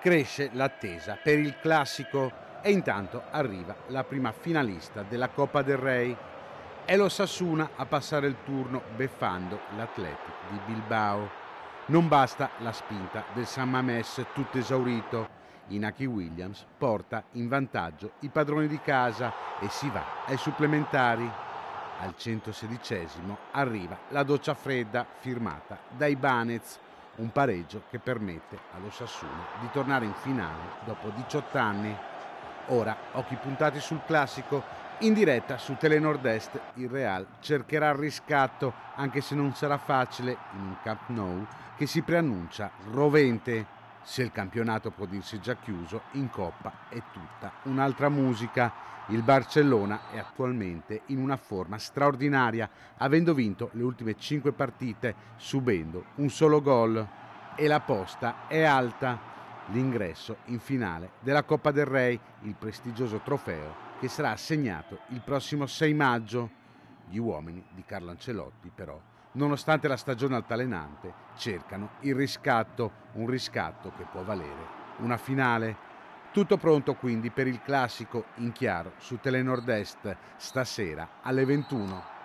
Cresce l'attesa per il classico e intanto arriva la prima finalista della Coppa del Rey. È l'Osasuna a passare il turno beffando l'Athletic di Bilbao. Non basta la spinta del San Mamés tutto esaurito. Inaki Williams porta in vantaggio i padroni di casa e si va ai supplementari. Al 116esimo arriva la doccia fredda firmata da Ibanez, un pareggio che permette all'Osasuna di tornare in finale dopo 18 anni. Ora occhi puntati sul classico. In diretta su Telenord Est il Real cercherà il riscatto, anche se non sarà facile in un Camp Nou che si preannuncia rovente. Se il campionato può dirsi già chiuso, in Coppa è tutta un'altra musica. Il Barcellona è attualmente in una forma straordinaria, avendo vinto le ultime 5 partite, subendo un solo gol. E la posta è alta. L'ingresso in finale della Coppa del Rey, il prestigioso trofeo che sarà assegnato il prossimo 6 maggio. Gli uomini di Carlo Ancelotti, però, nonostante la stagione altalenante, cercano il riscatto, un riscatto che può valere una finale. Tutto pronto quindi per il classico in chiaro su Telenord Est stasera alle 21.